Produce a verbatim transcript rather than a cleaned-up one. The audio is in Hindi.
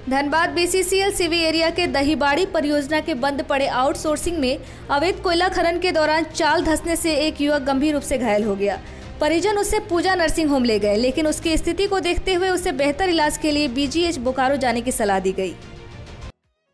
धनबाद बीसीसीएल सीवी एरिया के दहीबाड़ी परियोजना के बंद पड़े आउटसोर्सिंग में अवैध कोयला खनन के दौरान चाल धंसने से एक युवक गंभीर रूप से घायल हो गया। परिजन उसे पूजा नर्सिंग होम ले गए, लेकिन उसकी स्थिति को देखते हुए उसे बेहतर इलाज के लिए बीजीएच बोकारो जाने की सलाह दी गई।